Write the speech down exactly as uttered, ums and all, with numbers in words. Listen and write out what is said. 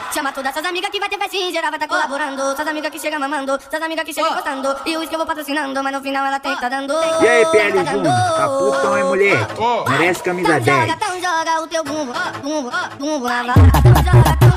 Chama todas essas amigas que vai ter festinha, geral vai tá colaborando. Essas amigas que chegam mamando, essas amigas que chegam gostando. E o uísque eu vou patrocinando, mas no final ela tem que tá dando. E aí, P L Júnior, tá puto ou é mulher? Merece camisa Então dez. joga, então joga o teu bumbo, bumbo, bumbo na vara.